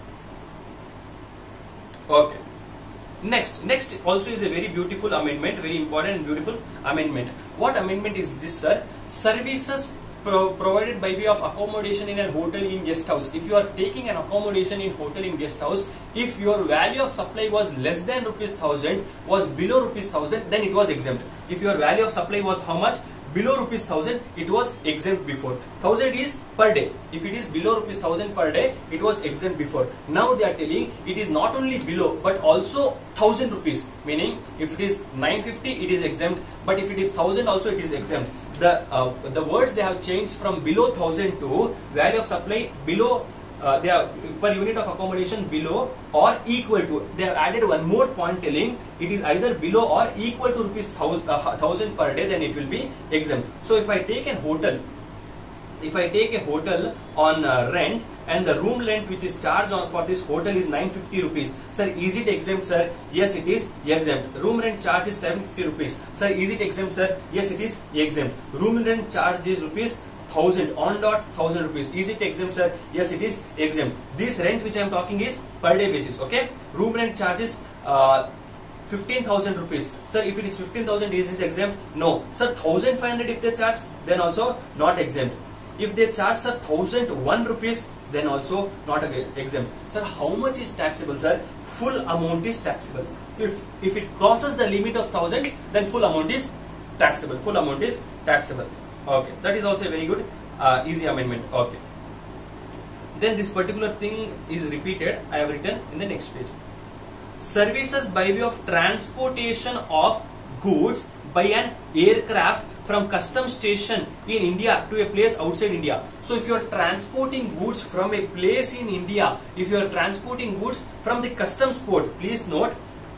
Okay. Next, next also is a very beautiful amendment, very important and beautiful amendment. What amendment is this, sir? Services pro provided by way of accommodation in a hotel in guest house. If you are taking an accommodation in hotel in guest house, if your value of supply was less than rupees thousand, was below rupees thousand, then it was exempt. If your value of supply was how much? Below rupees thousand, it was exempt before. Thousand is per day. If it is below rupees thousand per day, it was exempt before. Now they are telling it is not only below but also thousand rupees. Meaning if it is nine fifty, it is exempt. But if it is thousand, also it is exempt. The uh, the words they have changed from below thousand to value of supply below. Uh, they are per unit of accommodation below or equal to. They have added one more point telling it is either below or equal to rupees thousand, uh, thousand per day, then it will be exempt. So if I take a hotel, if I take a hotel on uh, rent and the room rent which is charged on for this hotel is nine fifty rupees, sir, is it exempt, sir? Yes, it is exempt. Room rent charge is seven fifty rupees, sir, is it exempt, sir? Yes, it is exempt. Room rent charge is rupees thousand on dot thousand rupees. Is it exempt, sir? Yes, it is exempt. This rent which I am talking is per day basis. Okay, room rent charges uh, fifteen thousand rupees. Sir, if it is fifteen thousand, is it exempt? No, sir. Thousand five hundred if they charge, then also not exempt. If they charge, sir, thousand one rupees, then also not exempt. Sir, how much is taxable, sir? Full amount is taxable. If if it crosses the limit of thousand, then full amount is taxable. Full amount is taxable. Okay, that is also a very good uh, easy amendment. Okay, then this particular thing is repeated. I have written in the next page. Services by way of transportation of goods by an aircraft from custom station in India to a place outside India. So if you are transporting goods from a place in India, if you are transporting goods from the customs port, please note,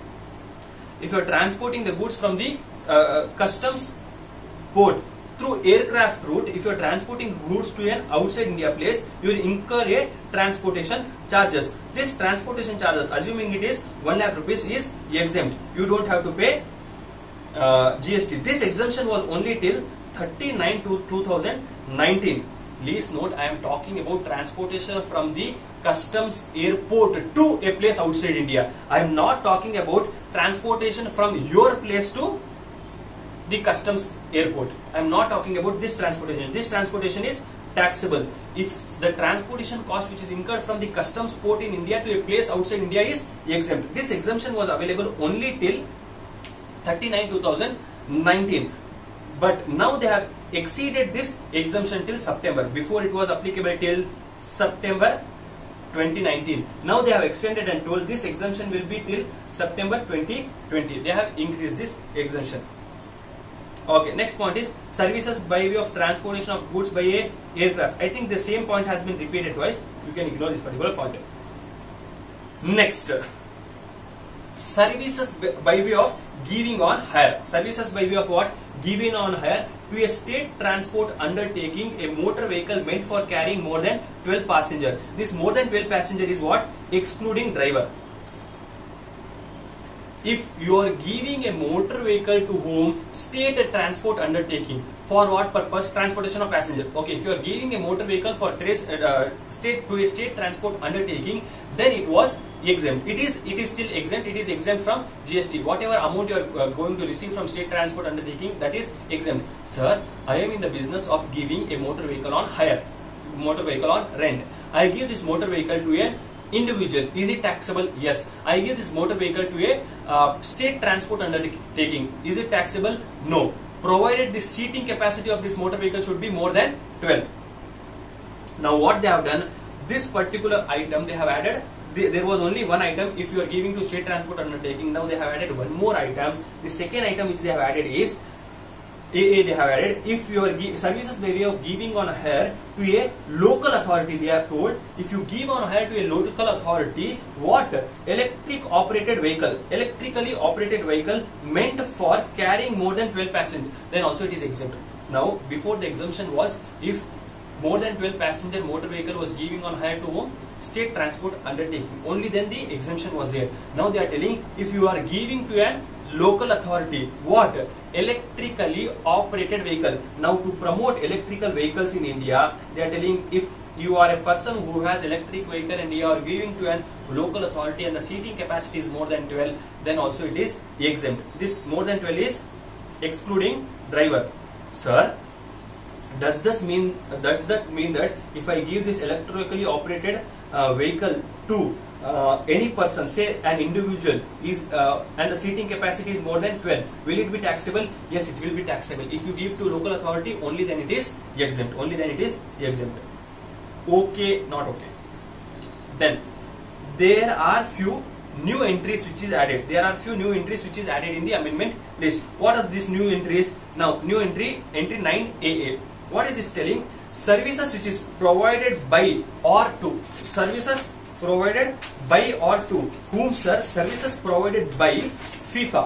if you are transporting the goods from the uh, customs port through aircraft route, if you are transporting goods to an outside India place, you will incur a transportation charges. This transportation charges, assuming it is one lakh rupees, is exempt. You don't have to pay uh, G S T. This exemption was only till thirty-nine to two thousand nineteen. Please note, I am talking about transportation from the customs airport to a place outside India. I am not talking about transportation from your place to the customs airport. I am not talking about this transportation. This transportation is taxable. If the transportation cost which is incurred from the customs port in India to a place outside India is exempt. This exemption was available only till thirty-nine two thousand nineteen. But now they have exceeded this exemption till September. Before it was applicable till September twenty nineteen. Now they have extended and told this exemption will be till September twenty twenty. They have increased this exemption. Okay, next point is services by way of transportation of goods by a aircraft. I think the same point has been repeated twice. You can ignore this particular point. Next, services by way of giving on hire. Services by way of what? Giving on hire to a state transport undertaking a motor vehicle meant for carrying more than twelve passengers. This more than twelve passengers is what? Excluding driver. If you are giving a motor vehicle to whom? State transport undertaking. For what purpose? Transportation of passenger. Okay, if you are giving a motor vehicle for uh, state to a state transport undertaking, then it was exempt. It is it is still exempt. It is exempt from G S T. Whatever amount you are uh, going to receive from state transport undertaking, that is exempt. Sir, I am in the business of giving a motor vehicle on hire, motor vehicle on rent. I give this motor vehicle to a individual. Is it taxable? Yes. I give this motor vehicle to a uh, state transport undertaking. Is it taxable? No. Provided the seating capacity of this motor vehicle should be more than twelve. Now what they have done, this particular item they have added, they, there was only one item if you are giving to state transport undertaking. Now they have added one more item. The second item which they have added is A A they have added, if you are services by way of giving on hire to a local authority. They have told, if you give on hire to a local authority, what? Electric operated vehicle, electrically operated vehicle meant for carrying more than twelve passengers, then also it is exempt. Now before the exemption was, if more than twelve passenger motor vehicle was giving on hire to whom? State transport undertaking, only then the exemption was there. Now they are telling, if you are giving to an local authority, what? Electrically operated vehicle. Now to promote electrical vehicles in India, they are telling, if you are a person who has electric vehicle and you are giving to an local authority and the seating capacity is more than twelve, then also it is exempt. This more than twelve is excluding driver. Sir, does this mean, does that mean that if I give this electrically operated uh, vehicle to Uh, any person, say an individual, is uh, and the seating capacity is more than twelve, will it be taxable? Yes, it will be taxable. If you give to local authority, only then it is exempt. Only then it is exempt. Okay, not okay. Then there are few new entries which is added. There are few new entries which is added in the amendment list. What are these new entries? Now, new entry, entry nine A A. What is this telling? Services which is provided by or to. Services provided by or to whom, sir? Services provided by FIFA.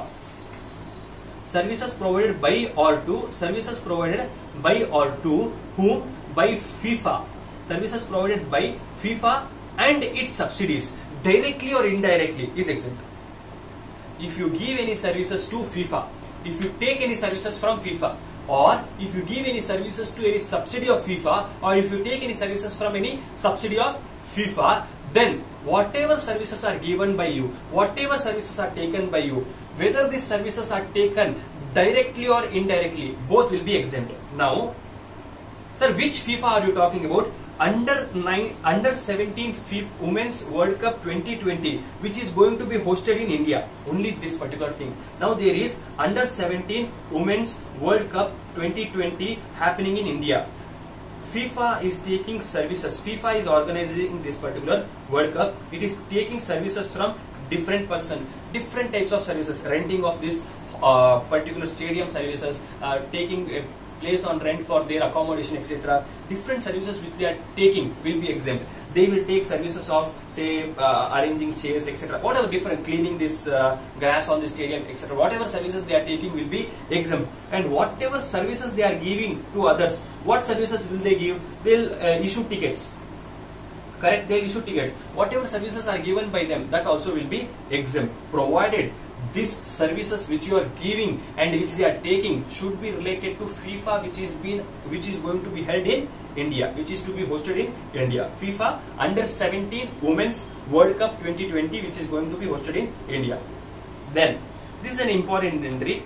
Services provided by or to. Services provided by or to whom? By FIFA. Services provided by FIFA and its subsidiaries, directly or indirectly, is exempt. If you give any services to FIFA, if you take any services from FIFA, or if you give any services to any subsidy of FIFA, or if you take any services from any subsidy of FIFA, then whatever services are given by you, whatever services are taken by you, whether these services are taken directly or indirectly, both will be exempt. Now, sir, which FIFA are you talking about? Under nine, under seventeen Women's World Cup twenty twenty, which is going to be hosted in India. Only this particular thing. Now there is under seventeen Women's World Cup twenty twenty happening in India. FIFA is taking services. FIFA is organizing this particular World Cup. It is taking services from different person, different types of services, renting of this uh, particular stadium services, uh, taking a place on rent for their accommodation, et cetera. Different services which they are taking will be exempt. They will take services of, say, uh, arranging chairs, et cetera. Whatever different, cleaning this uh, grass on the stadium, et cetera. Whatever services they are taking will be exempt. And whatever services they are giving to others, what services will they give? They'll uh, issue tickets. Correct? They'll issue ticket. Whatever services are given by them, that also will be exempt, provided these services which you are giving and which they are taking should be related to FIFA, which is been which is going to be held in India, which is to be hosted in India. FIFA under seventeen Women's World Cup twenty twenty, which is going to be hosted in India. Then this is an important entry.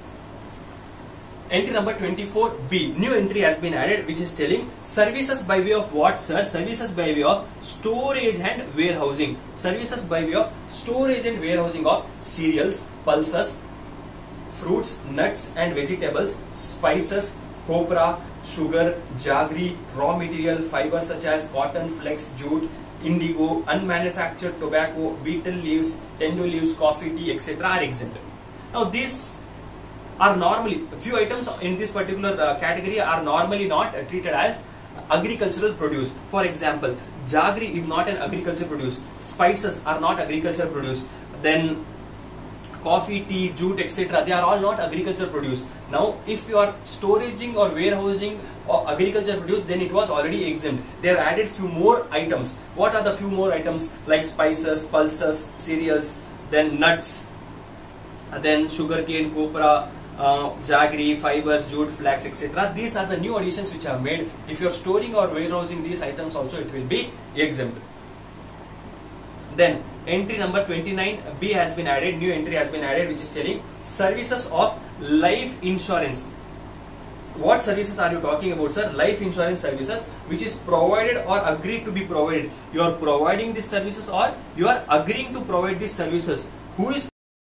Entry number twenty-four B, new entry has been added, which is telling services by way of what, sir? Services by way of storage and warehousing. Services by way of storage and warehousing of cereals, pulses, fruits, nuts and vegetables, spices, copra, sugar, jaggery, raw material, fibers such as cotton, flax, jute, indigo, unmanufactured tobacco, betel leaves, tendo leaves, coffee, tea, et cetera are exempt. Now these are normally, few items in this particular uh, category are normally not uh, treated as agricultural produce. For example, jaggery is not an agricultural produce, spices are not agricultural produce, then coffee, tea, jute, et cetera, they are all not agricultural produce. Now, if you are storaging or warehousing or agricultural produce, then it was already exempt. They have added few more items. What are the few more items? Like spices, pulses, cereals, then nuts, then sugarcane, copra, uh, jaggery, fibers, jute, flax, et cetera. These are the new additions which are made. If you are storing or warehousing these items also, it will be exempt. Then entry number twenty-nine B has been added, new entry has been added, which is telling services of life insurance. What services are you talking about, sir? Life insurance services which is provided or agreed to be provided. You are providing these services or you are agreeing to provide these services. Who is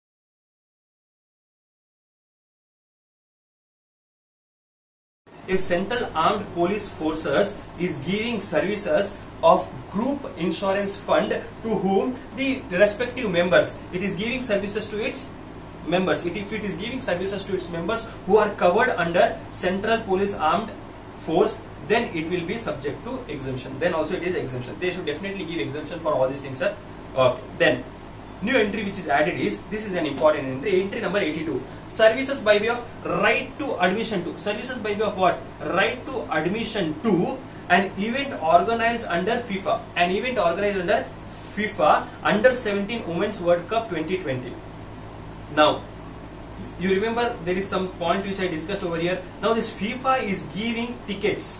if Central Armed Police Forces is giving services of group insurance fund to whom the respective members, it is giving services to its members. It, if it is giving services to its members who are covered under Central Police Armed Force, then it will be subject to exemption. Then also it is exemption. They should definitely give exemption for all these things, sir. Okay. Then new entry which is added is, this is an important entry, entry number eighty-two. Services by way of right to admission to. Services by way of what? Right to admission to an event organized under FIFA. An event organized under FIFA under seventeen Women's World Cup twenty twenty. Now, you remember there is some point which I discussed over here. Now this FIFA is giving tickets.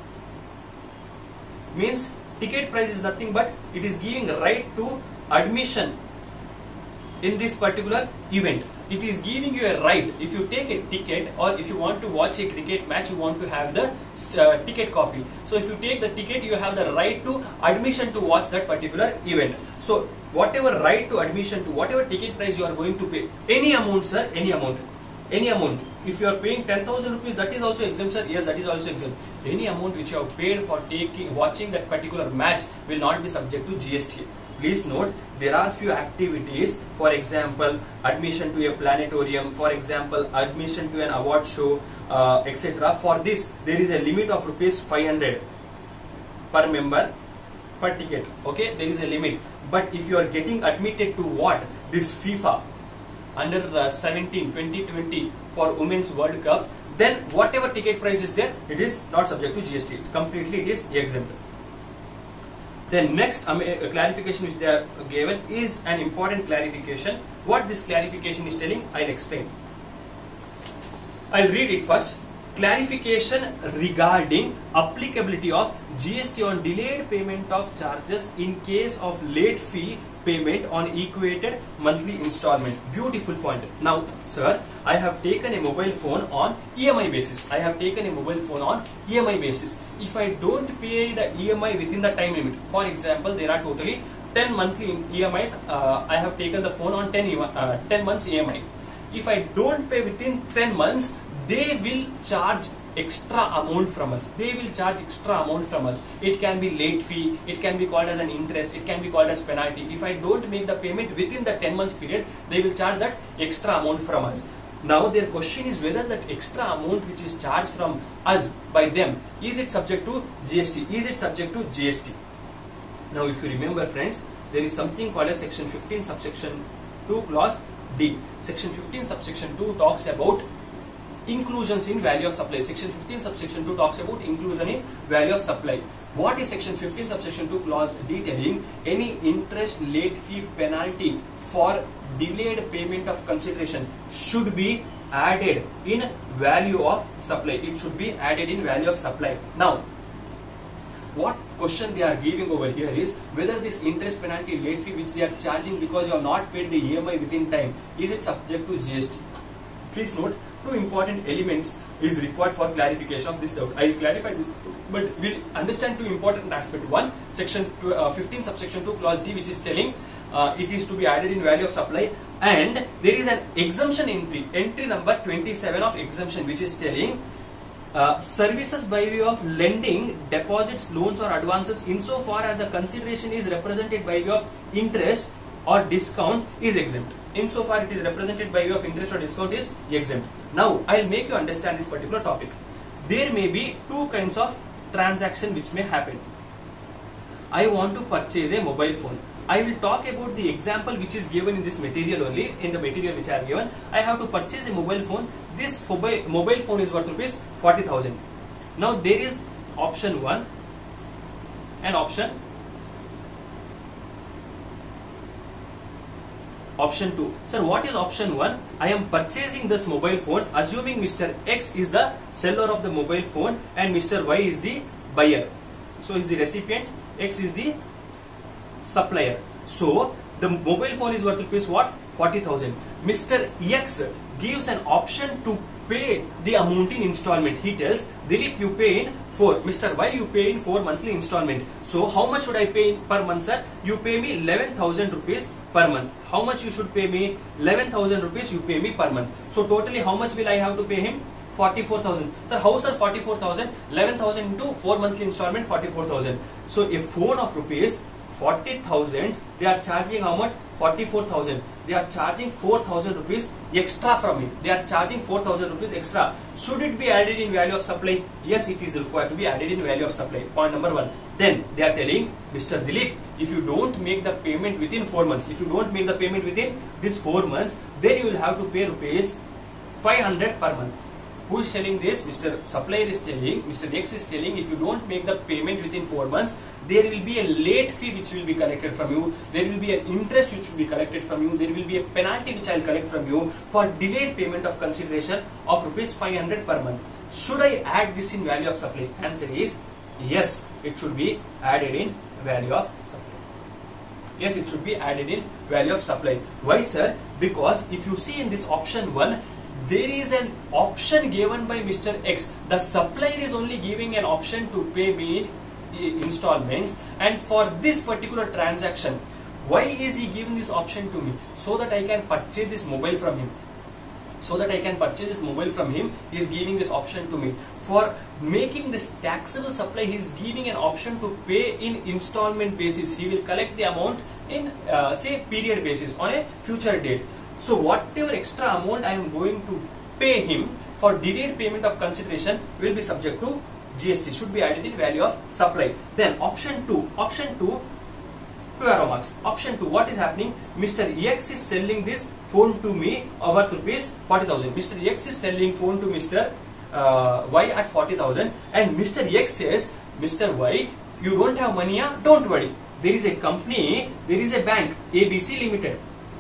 Means ticket price is nothing but it is giving right to admission in this particular event. It is giving you a right. If you take a ticket or if you want to watch a cricket match, you want to have the uh, ticket copy. So if you take the ticket, you have the right to admission to watch that particular event. So whatever right to admission to, whatever ticket price you are going to pay, any amount, sir, any amount, any amount. If you are paying ten thousand rupees, that is also exempt, sir. Yes, that is also exempt. Any amount which you have paid for taking, watching that particular match will not be subject to G S T. Please note, there are few activities, for example, admission to a planetarium, for example, admission to an award show, uh, et cetera. For this, there is a limit of rupees five hundred per member per ticket. Okay, there is a limit. But if you are getting admitted to what? This FIFA under uh, seventeen twenty twenty for Women's World Cup, then whatever ticket price is there, it is not subject to G S T. Completely, it is exempt. Then next um, a clarification which they are given is an important clarification. What this clarification is telling, I'll explain. I'll read it first. Clarification regarding applicability of G S T on delayed payment of charges in case of late fee payment on equated monthly installment. Beautiful point. Now, sir, I have taken a mobile phone on E M I basis. I have taken a mobile phone on E M I basis. If I don't pay the E M I within the time limit, for example, there are totally ten monthly E M Is. Uh, I have taken the phone on ten, uh, ten months E M I. If I don't pay within ten months, they will charge extra amount from us. They will charge extra amount from us. It can be late fee, it can be called as an interest, it can be called as penalty. If I don't make the payment within the ten months period, they will charge that extra amount from us. Now their question is whether that extra amount which is charged from us by them, is it subject to G S T? Is it subject to G S T? Now if you remember, friends, there is something called as section fifteen subsection two clause D. Section fifteen subsection two talks about inclusions in value of supply. Section fifteen subsection two talks about inclusion in value of supply. What is section fifteen subsection two clause D telling? Any interest, late fee, penalty for delayed payment of consideration should be added in value of supply. It should be added in value of supply. Now, what question they are giving over here is whether this interest, penalty, late fee which they are charging because you have not paid the E M I within time, is it subject to G S T? Please note, two important elements is required for clarification of this doubt. I will clarify this, but we'll understand two important aspects. One, section fifteen subsection two clause D, which is telling uh, it is to be added in value of supply, and there is an exemption entry, entry number twenty-seven of exemption, which is telling uh, services by way of lending, deposits, loans or advances insofar as the consideration is represented by way of interest or discount is exempt. Insofar it is represented by way of interest or discount is exempt. Now I'll make you understand this particular topic. There may be two kinds of transaction which may happen. I want to purchase a mobile phone. I will talk about the example which is given in this material only, in the material which I have given. I have to purchase a mobile phone. This mobile phone is worth rupees forty thousand. Now there is option one and option option two. Sir, what is option one? I am purchasing this mobile phone assuming Mister X is the seller of the mobile phone and Mister Y is the buyer. So is the recipient, X is the supplier. So the mobile phone is worth rupees what? forty thousand. Mister X gives an option to pay the amount in installment. He tells, Dilip, you pay in four. Mister Y, you pay in four monthly installment. So how much should I pay per month, sir? You pay me eleven thousand rupees per month. How much you should pay me? eleven thousand rupees you pay me per month. So totally how much will I have to pay him? forty-four thousand. Sir, how sir forty-four thousand? eleven thousand into four monthly installment, forty-four thousand. So a phone of rupees forty thousand, they are charging how much? forty-four thousand. They are charging four thousand rupees extra from it. They are charging four thousand rupees extra. Should it be added in value of supply? Yes, it is required to be added in value of supply. Point number one. Then they are telling, Mister Dilip, if you don't make the payment within four months, if you don't make the payment within this four months, then you will have to pay rupees five hundred per month. Who is telling this? Mister Supplier is telling, Mister X is telling, if you don't make the payment within four months, there will be a late fee which will be collected from you. There will be an interest which will be collected from you. There will be a penalty which I will collect from you for delayed payment of consideration of rupees five hundred per month. Should I add this in value of supply? Answer is yes, it should be added in value of supply. Yes, it should be added in value of supply. Why, sir? Because if you see in this option one, there is an option given by Mister X. The supplier is only giving an option to pay me in installments, and for this particular transaction, why is he giving this option to me? So that I can purchase this mobile from him. So that I can purchase this mobile from him, he is giving this option to me. For making this taxable supply, he is giving an option to pay in installment basis. He will collect the amount in uh, say period basis on a future date. So whatever extra amount I am going to pay him for delayed payment of consideration will be subject to G S T, should be added in value of supply. Then option two, option two, two arrow marks. Option two, what is happening? Mister X is selling this phone to me worth rupees forty thousand. Mister X is selling phone to Mister Uh, Y at forty thousand, and Mister X says, Mister Y, you don't have money, yeah? Don't worry. There is a company, there is a bank, A B C Limited.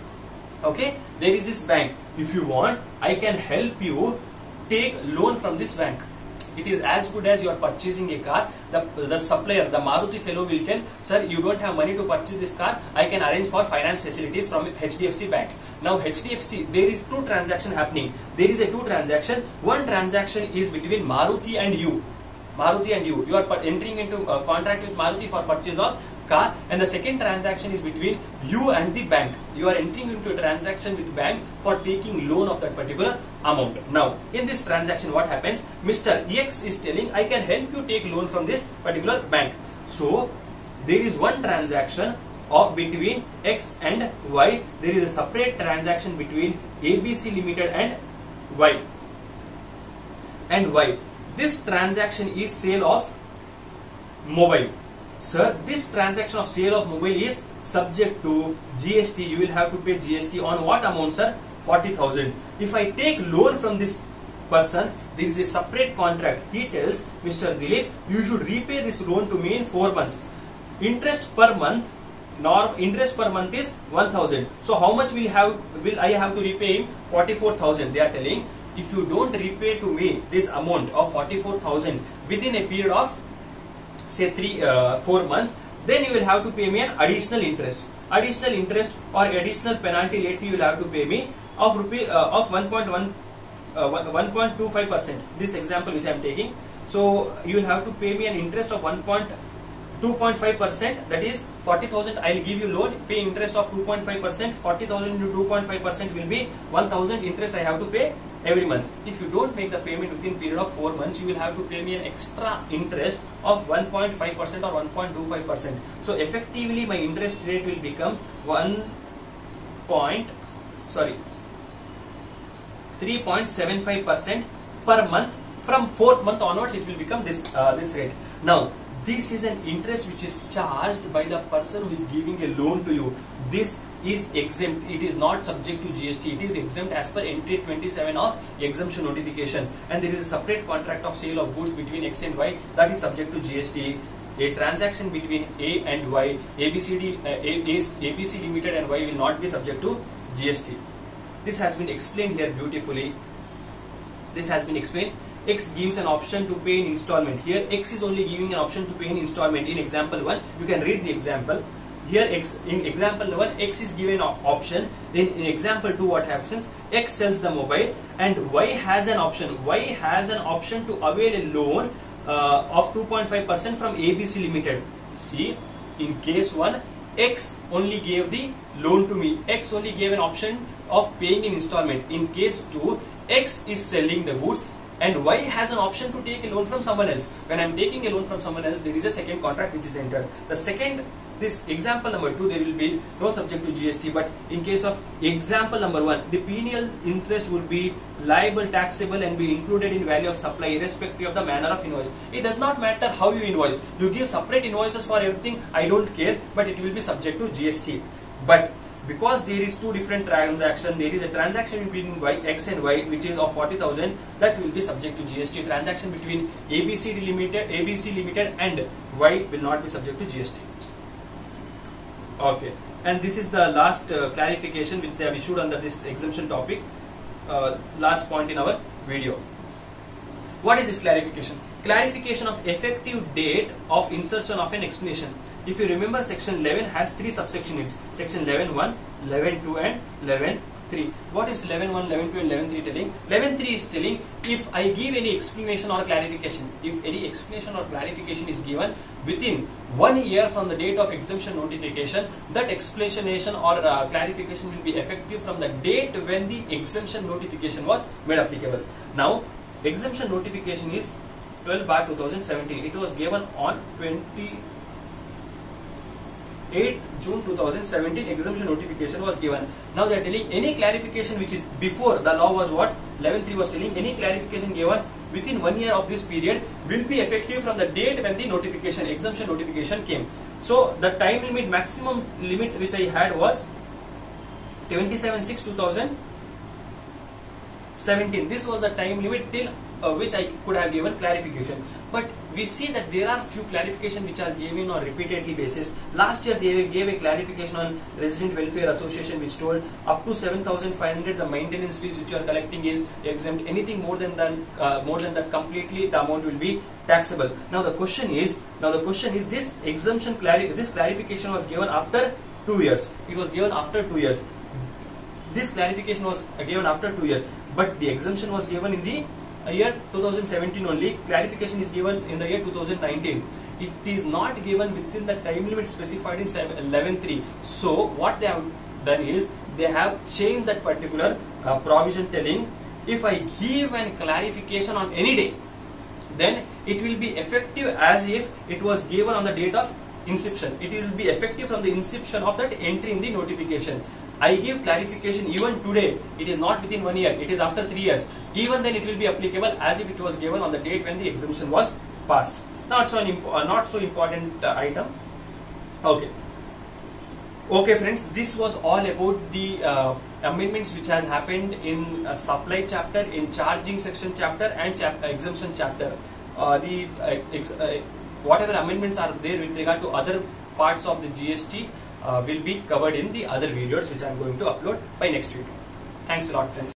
Okay, there is this bank. If you want, I can help you take loan from this bank. It is as good as you are purchasing a car. The, the supplier, the Maruti fellow will tell, sir, you don't have money to purchase this car. I can arrange for finance facilities from H D F C Bank. Now H D F C, there is two transaction happening. There is a two transaction. One transaction is between Maruti and you. Maruti and you. You are entering into a contract with Maruti for purchase of car, and the second transaction is between you and the bank. You are entering into a transaction with bank for taking loan of that particular amount. Now in this transaction, what happens? Mister X is telling, I can help you take loan from this particular bank. So there is one transaction of between X and Y. There is a separate transaction between A B C Limited and Y and Y. This transaction is sale of mobile. Sir, this transaction of sale of mobile is subject to G S T. You will have to pay G S T on what amount, sir? forty thousand. If I take loan from this person, there is a separate contract. He tells, Mister Dilip, you should repay this loan to me in four months. Interest per month, norm interest per month is one thousand. So how much will have will I have to repay him? forty-four thousand. They are telling, if you don't repay to me this amount of forty-four thousand within a period of say three, uh, four months, then you will have to pay me an additional interest. Additional interest or additional penalty late fee you will have to pay me of rupee uh, of one point one, uh, one point two five percent. This example which I am taking. So you will have to pay me an interest of one point two point five percent. That is forty thousand. I will give you loan, pay interest of two point five percent. forty thousand into two point five percent will be one thousand interest I have to pay every month. If you don't make the payment within period of four months, you will have to pay me an extra interest of one point five percent or one point two five percent. So effectively my interest rate will become one point sorry three point seven five percent per month. From fourth month onwards, it will become this uh, this rate. Now, this is an interest which is charged by the person who is giving a loan to you. This is exempt. It is not subject to G S T. It is exempt as per entry twenty-seven of exemption notification. And there is a separate contract of sale of goods between X and Y that is subject to G S T. A transaction between A and Y, A B C D, uh, A, A B C Limited and Y will not be subject to G S T. This has been explained here beautifully. This has been explained. X gives an option to pay in installment. Here X is only giving an option to pay in installment. In example one, you can read the example. Here X, in example one, X is given an option. Then in example two, what happens? X sells the mobile and Y has an option. Y has an option to avail a loan uh, of two point five percent from A B C Limited. See, in case one, X only gave the loan to me. X only gave an option of paying in installment. In case two, X is selling the goods and Y has an option to take a loan from someone else. When I am taking a loan from someone else, there is a second contract which is entered. The second, this example number two, there will be no subject to G S T, but in case of example number one, the penal interest would be liable, taxable and be included in value of supply irrespective of the manner of invoice. It does not matter how you invoice. You give separate invoices for everything, I don't care, but it will be subject to G S T. But because there is two different transactions, there is a transaction between Y, X and Y which is of forty thousand, that will be subject to G S T. Transaction between A B C Limited, A B C Limited and Y will not be subject to G S T. Okay, and this is the last uh, clarification which they have issued under this exemption topic. Uh, last point in our video. What is this clarification? Clarification of effective date of insertion of an explanation. If you remember, section eleven has three subsections. Section eleven one, eleven two and eleven three. What is eleven one, eleven two and eleven three telling? eleven three is telling if I give any explanation or clarification, if any explanation or clarification is given within one year from the date of exemption notification, that explanation or uh, clarification will be effective from the date when the exemption notification was made applicable. Now, exemption notification is twelve bar two thousand seventeen. It was given on twenty-eighth June two thousand seventeen. Exemption notification was given. Now they are telling any clarification which is before the law was what? eleven three was telling any clarification given within one year of this period will be effective from the date when the notification, exemption notification came. So the time limit, maximum limit which I had was twenty-seven six two thousand seventeen. This was the time limit till uh, which I could have given clarification. But we see that there are few clarification which are given on repeatedly basis. Last year they gave a clarification on Resident Welfare Association which told up to seven thousand five hundred the maintenance fees which you are collecting is exempt. Anything more than that, uh, more than that completely the amount will be taxable. Now the question is, now the question is this exemption clari this clarification was given after two years. It was given after two years. This clarification was given after two years, but the exemption was given in the year two thousand seventeen only. Clarification is given in the year two thousand nineteen. It is not given within the time limit specified in eleven three. So what they have done is they have changed that particular uh, provision telling if I give an clarification on any day, then it will be effective as if it was given on the date of inception. It will be effective from the inception of that entry in the notification. I give clarification even today, it is not within one year, it is after three years. Even then it will be applicable as if it was given on the date when the exemption was passed. Not so, an uh, not so important uh, item. Okay. Okay friends, this was all about the uh, amendments which has happened in uh, supply chapter, in charging section chapter and chap uh, exemption chapter. Uh, the uh, ex uh, whatever amendments are there with regard to other parts of the G S T Uh, will be covered in the other videos which I am going to upload by next week. Thanks a lot friends.